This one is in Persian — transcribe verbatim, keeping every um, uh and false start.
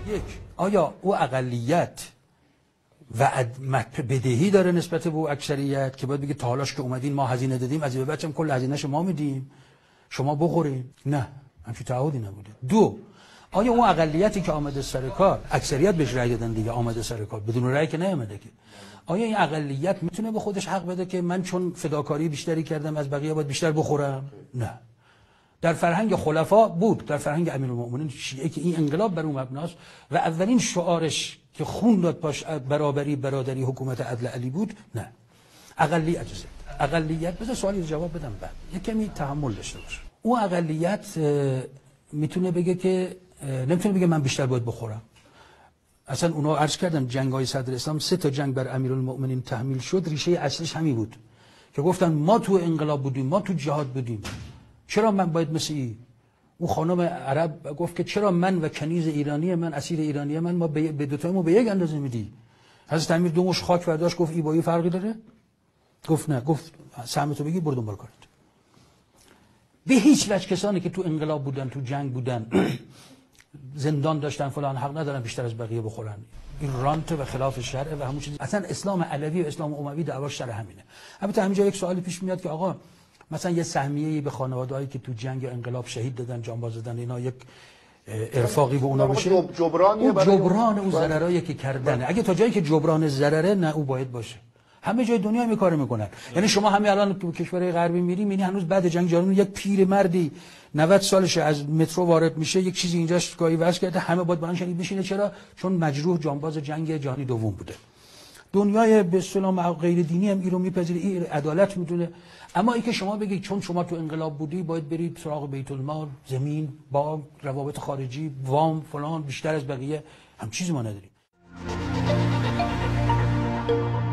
یک، آیا او اقلیت و بدهی داره نسبت به او اکثریت که باید بگه تا حالاش که اومدین ما هزینه دادیم، از این به بعدم کل هزینه‌ش ما میدیم، شما بخورین؟ نه، همچین تعهدی نبوده. دو، آیا اون اقلیتی که آمده سر کار، اکثریت بهش رأی دادن دیگه، آمده سر کار، بدون رأی که نیامده که، آیا این اقلیت میتونه به خودش حق بده که من چون فداکاری بیشتری کردم از بقیه باید بیشتر بخورم؟ نه. در فرهنگ خلفا بود، در فرهنگ امیرالمؤمنین شیعه که این انقلاب بر اون مبناست و اولین شعارش که خون داد پاش برابری، برادری، حکومت عدل علی بود. نه، اقلیت اجازه اقلیت بذار سوالی جواب بدم بعد یک کمی تحمل داشته باش. اون اقلیت میتونه بگه که نمیتونه بگه من بیشتر باید بخورم. اصلا اونا عرض کردم جنگ‌های صدر اسلام سه تا جنگ بر امیرالمؤمنین تحمیل شد، ریشه اصلیش همین بود که گفتن ما تو انقلاب بودیم، ما تو جهاد بودیم، چرا من باید مثل ای؟ اون خانم عرب گفت که چرا من و کنیز ایرانی من، اسیر ایرانی من، ما به دو تایمون به یک اندازه میدی؟ حضرت امیر دو مش خاک برداشت گفت ای با ای فرقی داره؟ گفت نه، گفت سهمتو بگی برو دنبال کارت. به هیچ وجه کسانی که تو انقلاب بودن، تو جنگ بودن، زندان داشتن فلان، حق ندارن بیشتر از بقیه بخورن. این رانت و خلاف شرع و همون چیز. اصلا اسلام علوی و اسلام اموی دعواش سر همینه. البته همینجا یک سوالی پیش میاد که آقا مثلا یه سهمیه‌ای به خانواده‌هایی که تو جنگ و انقلاب شهید دادن، جانباز دادن، اینا یک ارفاقی به اونا بشه؟ جبرانیه برای جبران اون ضررایی که کردن. اگه تا جایی که جبران ضرره، نه او باید باشه. همه جای دنیا می کارو میکنن. یعنی شما همین الان تو کشورهای غربی میری میبینی هنوز بعد جنگ جهانی یک پیرمردی نود سالشه از مترو وارد میشه، یک چیزی اینجاش گاهی واسه کرده، همه باید با شنید بشینه. چرا؟ چون مجروح جانباز جنگ جهانی دوم بوده. دنیای به اصطلاح غیر دینی هم این رو میپذیره، این عدالت میدونه. اما اینکه شما بگید چون شما تو انقلاب بودی باید برید سراغ بیت المال، زمین، باغ، روابط خارجی، وام، فلان بیشتر از بقیه، هم چیزی ما نداریم.